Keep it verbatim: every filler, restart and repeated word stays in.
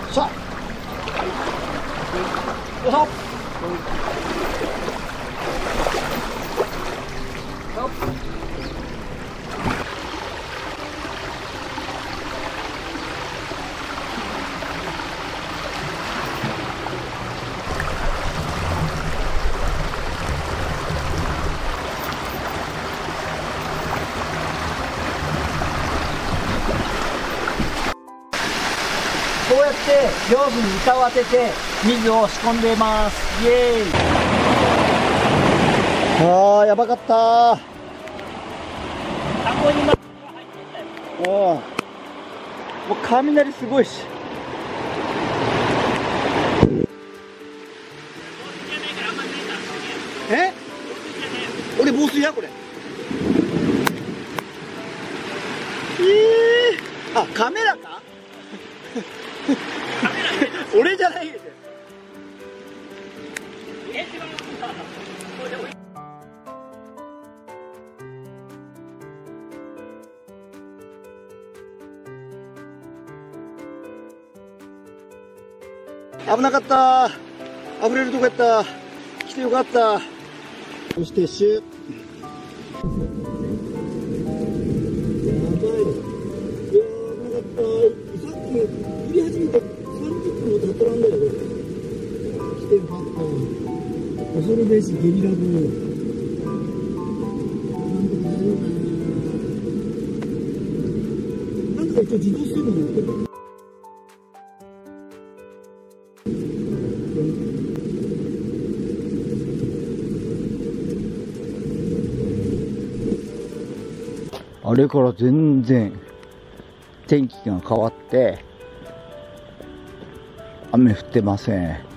しゃ。よいしょ。こうやって上手に板を当てて水を仕込んでいます。イエーイ。あー、やばかったー。タコにまで入ってたよ。もう雷すごいし。え？俺防水やこれ。えー、あ、カメラか？俺じゃないですよ。危なかった。溢れるとこやった。来てよかった。そしてシュッ。やばい。いやー、危なかった。さっき降り始めてさんじゅっぷんも経っとらんだよ、これ。来てよかった。恐るべしゲリラ豪雨。なんとか大丈夫かな。なんとか一応自動水分やってる。あれから全然天気が変わって雨降ってません。